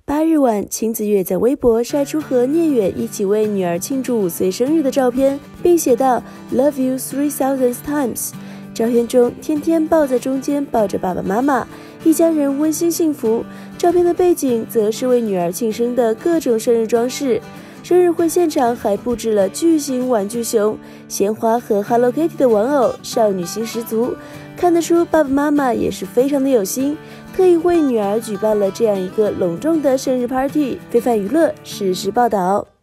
8日晚，秦子月在微博晒出和聂远一起为女儿庆祝5岁生日的照片，并写道 "Love you 3000 times"。照片中，天天抱在中间，抱着爸爸妈妈，一家人温馨幸福。照片的背景则是为女儿庆生的各种生日装饰。生日会现场还布置了巨型玩具熊、鲜花和 Hello Kitty 的玩偶，少女心十足。看得出爸爸妈妈也是非常的有心，特意为女儿举办了这样一个隆重的生日 party。非凡娱乐实时报道。